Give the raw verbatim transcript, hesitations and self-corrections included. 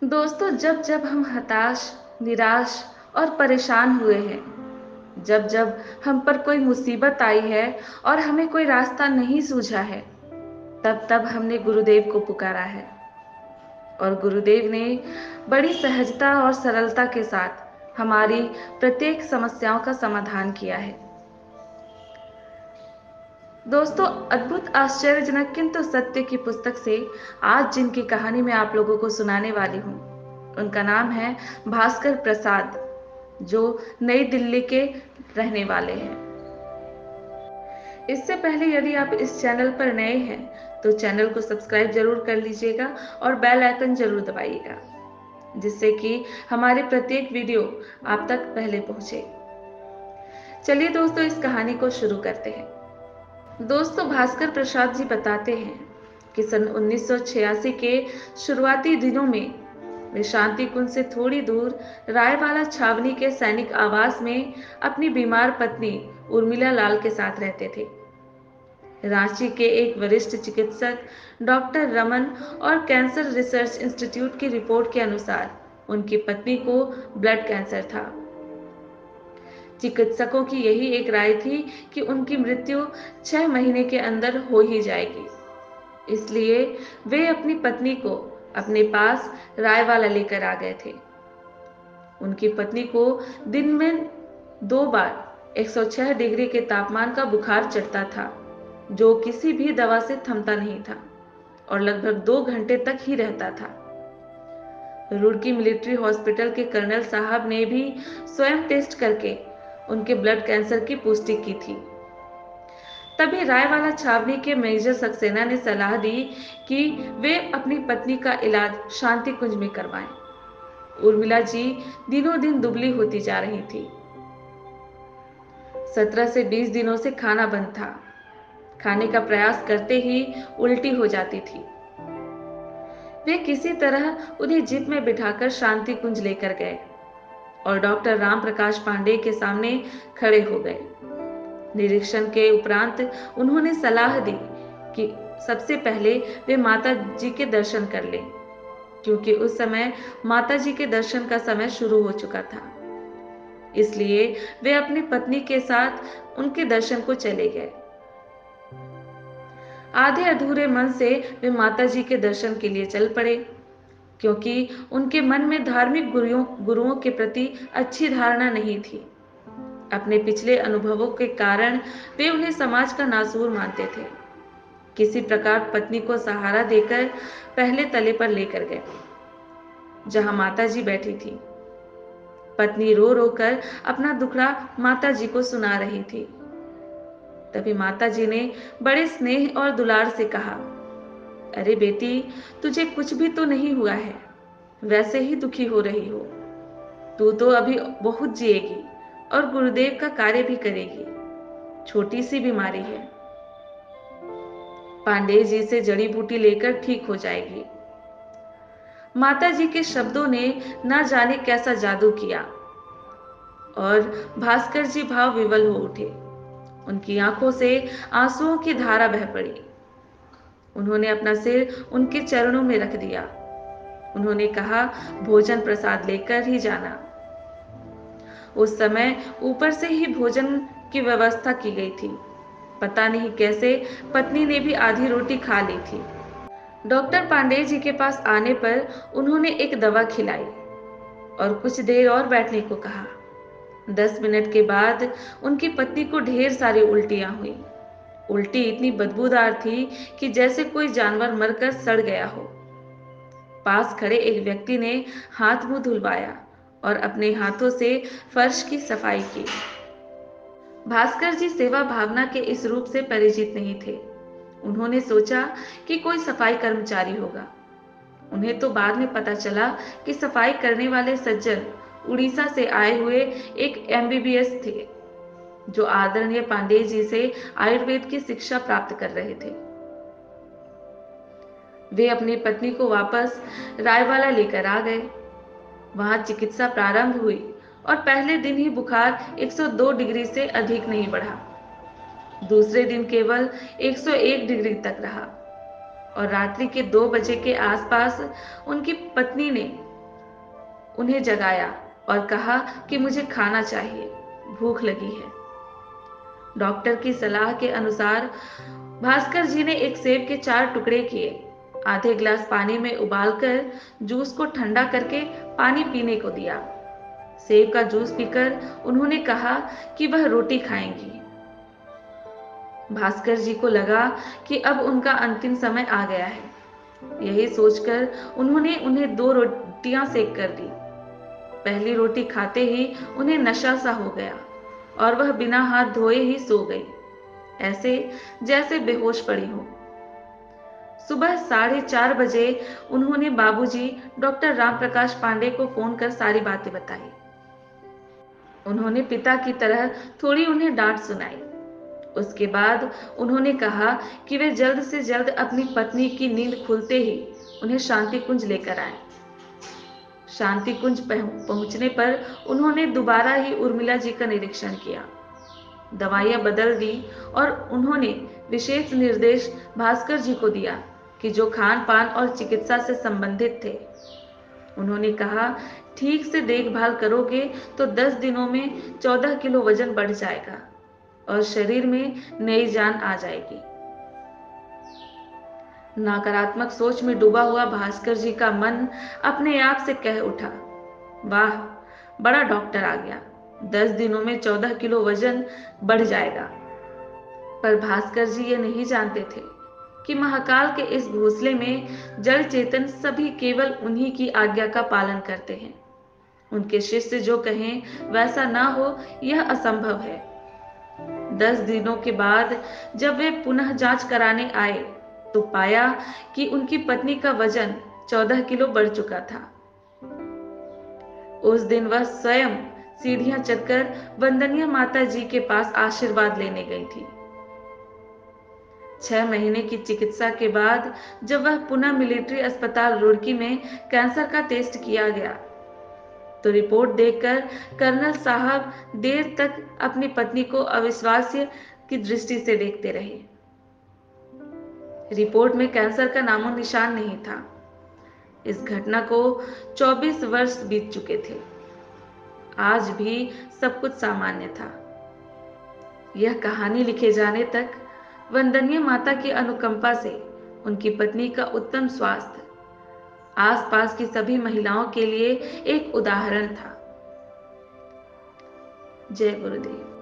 दोस्तों, जब जब हम हताश, निराश और परेशान हुए हैं, जब जब हम पर कोई मुसीबत आई है और हमें कोई रास्ता नहीं सूझा है, तब तब हमने गुरुदेव को पुकारा है। और गुरुदेव ने बड़ी सहजता और सरलता के साथ हमारी प्रत्येक समस्याओं का समाधान किया है। दोस्तों, अद्भुत आश्चर्यजनक किंतु सत्य की पुस्तक से आज जिनकी कहानी मैं आप लोगों को सुनाने वाली हूँ, उनका नाम है भास्कर प्रसाद, जो नई दिल्ली के रहने वाले हैं। इससे पहले यदि आप इस चैनल पर नए हैं तो चैनल को सब्सक्राइब जरूर कर लीजिएगा और बेल आइकन जरूर दबाइएगा, जिससे कि हमारे प्रत्येक वीडियो आप तक पहले पहुंचे। चलिए दोस्तों, इस कहानी को शुरू करते हैं। दोस्तों, भास्कर प्रसाद जी बताते हैं कि सन उन्नीस सौ छियासी के शुरुआती दिनों में वे शांति कुंज से थोड़ी दूर रायवाला छावनी के सैनिक आवास में अपनी बीमार पत्नी उर्मिला लाल के साथ रहते थे। रांची के एक वरिष्ठ चिकित्सक डॉक्टर रमन और कैंसर रिसर्च इंस्टीट्यूट की रिपोर्ट के अनुसार उनकी पत्नी को ब्लड कैंसर था। चिकित्सकों की यही एक राय थी कि उनकी मृत्यु छह महीने के अंदर हो ही जाएगी। इसलिए वे अपनी पत्नी को अपने पास रायवाला लेकर आ गए थे। उनकी पत्नी को दिन में दो बार एक सौ छह डिग्री के तापमान का बुखार चढ़ता था, जो किसी भी दवा से थमता नहीं था और लगभग दो घंटे तक ही रहता था। रुड़की मिलिट्री हॉस्पिटल के कर्नल साहब ने भी स्वयं टेस्ट करके उनके ब्लड कैंसर की पुष्टि की थी। तभी रायवाला छावनी के मेजर सक्सेना ने सलाह दी कि वे अपनी पत्नी का इलाज शांति कुंज में करवाएं। उर्मिला जी दिनों दिन दुबली होती जा रही थी। सत्रह से बीस दिनों से खाना बंद था। खाने का प्रयास करते ही उल्टी हो जाती थी। वे किसी तरह उन्हें जीप में बिठाकर शांति कुंज लेकर गए और डॉक्टर राम प्रकाश पांडे के सामने खड़े हो गए। निरीक्षण के उपरांत उन्होंने सलाह दी कि सबसे पहले वे माता जी के दर्शन कर लें, क्योंकि उस समय माता जी के दर्शन का समय शुरू हो चुका था। इसलिए वे अपनी पत्नी के साथ उनके दर्शन को चले गए। आधे अधूरे मन से वे माता जी के दर्शन के लिए चल पड़े, क्योंकि उनके मन में धार्मिक गुरुओं गुरुओं के प्रति अच्छी धारणा नहीं थी। अपने पिछले अनुभवों के कारण वे उन्हें समाज का नासूर मानते थे। किसी प्रकार पत्नी को सहारा देकर पहले तले पर लेकर गए, जहां माता जी बैठी थी। पत्नी रो रो कर अपना दुखड़ा माता जी को सुना रही थी। तभी माता जी ने बड़े स्नेह और दुलार से कहा, अरे बेटी, तुझे कुछ भी तो नहीं हुआ है, वैसे ही दुखी हो रही हो। तू तो अभी बहुत जिएगी और गुरुदेव का कार्य भी करेगी। छोटी सी बीमारी है, पांडे जी से जड़ी बूटी लेकर ठीक हो जाएगी। माता जी के शब्दों ने ना जाने कैसा जादू किया और भास्कर जी भाव विवल हो उठे। उनकी आंखों से आंसुओं की धारा बह पड़ी। उन्होंने अपना सिर उनके चरणों में रख दिया। उन्होंने कहा, भोजन प्रसाद लेकर ही जाना। उस समय ऊपर से ही भोजन की व्यवस्था की गई थी। पता नहीं कैसे पत्नी ने भी आधी रोटी खा ली थी। डॉक्टर पांडे जी के पास आने पर उन्होंने एक दवा खिलाई और कुछ देर और बैठने को कहा। दस मिनट के बाद उनकी पत्नी को ढेर सारी उल्टियां हुई। उल्टी इतनी बदबूदार थी कि जैसे कोई जानवर मरकर सड़ गया हो। पास खड़े एक व्यक्ति ने हाथ मुंह धुलवाया और अपने हाथों से फर्श की सफाई की। भास्कर जी सेवा भावना के इस रूप से परिचित नहीं थे। उन्होंने सोचा कि कोई सफाई कर्मचारी होगा। उन्हें तो बाद में पता चला कि सफाई करने वाले सज्जन उड़ीसा से आए हुए एक एम बी बी एस थे, जो आदरणीय पांडे जी से आयुर्वेद की शिक्षा प्राप्त कर रहे थे। वे अपनी पत्नी को वापस रायवाला लेकर आ गए। वहां चिकित्सा प्रारंभ हुई और पहले दिन ही बुखार एक सौ दो डिग्री से अधिक नहीं बढ़ा। दूसरे दिन केवल एक सौ एक डिग्री तक रहा और रात्रि के दो बजे के आसपास उनकी पत्नी ने उन्हें जगाया और कहा कि मुझे खाना चाहिए, भूख लगी है। डॉक्टर की सलाह के अनुसार भास्कर जी ने एक सेब के चार टुकड़े किए, आधे गिलास पानी में उबालकर जूस को ठंडा करके पानी पीने को दिया। सेब का जूस पीकर उन्होंने कहा कि वह रोटी खाएंगी। भास्कर जी को लगा कि अब उनका अंतिम समय आ गया है। यही सोचकर उन्होंने उन्हें दो रोटियां सेक कर दी। पहली रोटी खाते ही उन्हें नशा सा हो गया और वह बिना हाथ धोए ही सो गई, ऐसे जैसे बेहोश पड़ी हो। सुबह साढ़े चार बजे उन्होंने बाबूजी डॉक्टर राम प्रकाश पांडे को फोन कर सारी बातें बताई। उन्होंने पिता की तरह थोड़ी उन्हें डांट सुनाई। उसके बाद उन्होंने कहा कि वे जल्द से जल्द अपनी पत्नी की नींद खुलते ही उन्हें शांति कुंज लेकर आए। शांति कुंज पहुंचने पर उन्होंने दोबारा ही उर्मिला जी का निरीक्षण किया, दवाइयां बदल दी और उन्होंने विशेष निर्देश भास्कर जी को दिया कि जो खान पान और चिकित्सा से संबंधित थे। उन्होंने कहा, ठीक से देखभाल करोगे तो दस दिनों में चौदह किलो वजन बढ़ जाएगा और शरीर में नई जान आ जाएगी। नकारात्मक सोच में डूबा हुआ भास्कर जी का मन अपने आप से कह उठा, वाह, बड़ा डॉक्टर आ गया, दस दिनों में चौदह किलो वजन बढ़ जाएगा। पर भास्कर जी ये नहीं जानते थे कि महाकाल के इस घोंसले में जड़ चेतन सभी केवल उन्हीं की आज्ञा का पालन करते हैं। उनके शिष्य जो कहें वैसा ना हो, यह असंभव है। दस दिनों के बाद जब वे पुनः जांच कराने आए तो पाया कि उनकी पत्नी का वजन चौदह किलो बढ़ चुका था। उस दिन वह स्वयं सीढ़ियां चढ़कर वंदनीय माता जी के पास आशीर्वाद लेने गई थी। छह महीने की चिकित्सा के बाद जब वह पुनः मिलिट्री अस्पताल रुड़की में कैंसर का टेस्ट किया गया तो रिपोर्ट देखकर कर्नल साहब देर तक अपनी पत्नी को अविश्वास्य की दृष्टि से देखते रहे। रिपोर्ट में कैंसर का नामो निशान नहीं था। इस घटना को चौबीस वर्ष बीत चुके थे। आज भी सब कुछ सामान्य था। यह कहानी लिखे जाने तक वंदनीय माता की अनुकंपा से उनकी पत्नी का उत्तम स्वास्थ्य आसपास की सभी महिलाओं के लिए एक उदाहरण था। जय गुरुदेव।